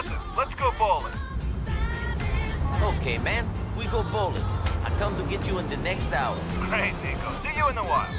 Cousin, let's go bowling. Okay, man. We go bowling. I come to get you in the next hour. Great, Nico. See you in a while.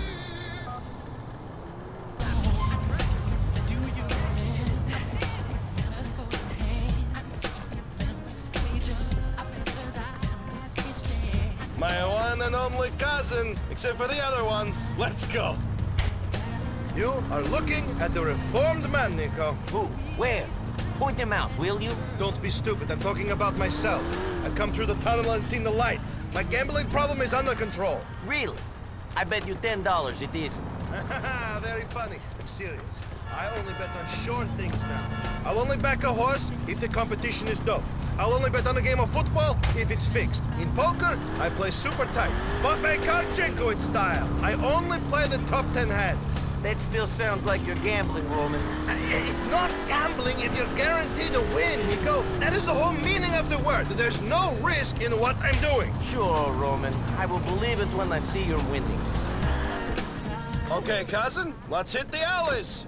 My one and only cousin, except for the other ones. Let's go. You are looking at the reformed man, Nico. Who? Where? Point him out, will you? Don't be stupid. I'm talking about myself. I've come through the tunnel and seen the light. My gambling problem is under control. Really? I bet you $10 it isn't. Very funny. I'm serious. I only bet on sure things now. I'll only back a horse if the competition is dope. I'll only bet on a game of football if it's fixed. In poker, I play super tight. Buffet Karchenko style. I only play the top 10 hands. That still sounds like you're gambling, Roman. It's not gambling if you're guaranteed to win, Nico. That is the whole meaning of the word. There's no risk in what I'm doing. Sure, Roman. I will believe it when I see your winnings. Okay, cousin, let's hit the alleys.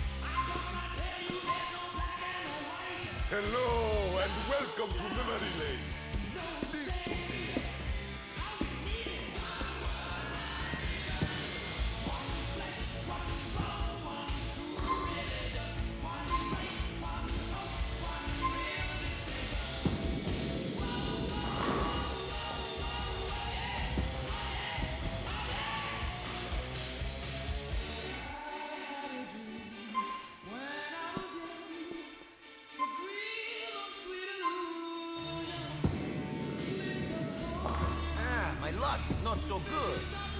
Hello and welcome to Memory Lane. Please choose me. My luck is not so good.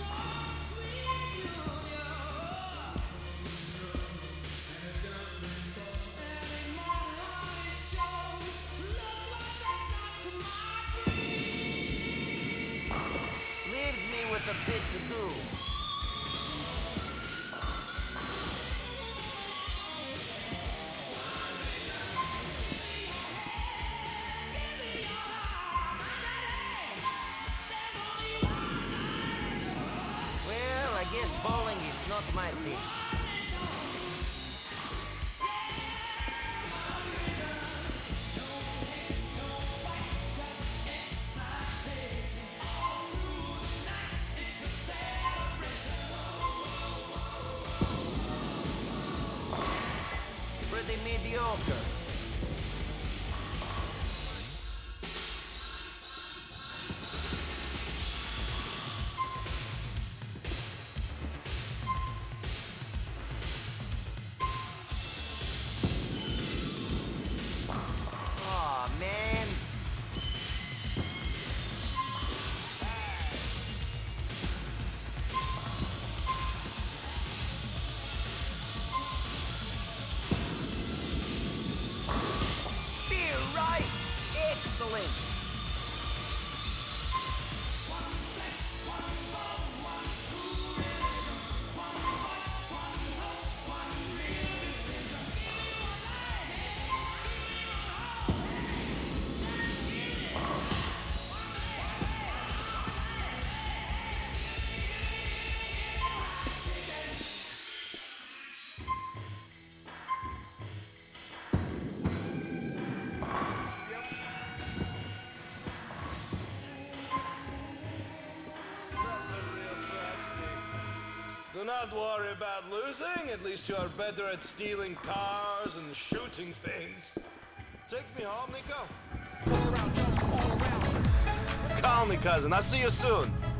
Leaves me with a bit to do. I guess bowling is not my thing. Pretty mediocre. Man. Steer right. Excellent. Do not worry about losing. At least you are better at stealing cars and shooting things. Take me home, Nico. Call me, cousin. I'll see you soon.